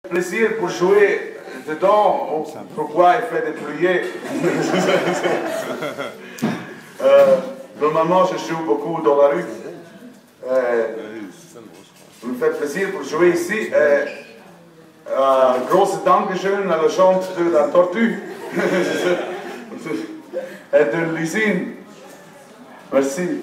Plaisir pour jouer dedans, pourquoi il fait des pluies. Normalement, je joue beaucoup dans la rue. Ça me fait plaisir pour jouer ici. Große Dankeschön à la chante de la tortue et de l'usine. Merci.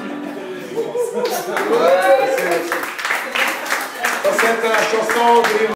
Ça, c'est la chanson de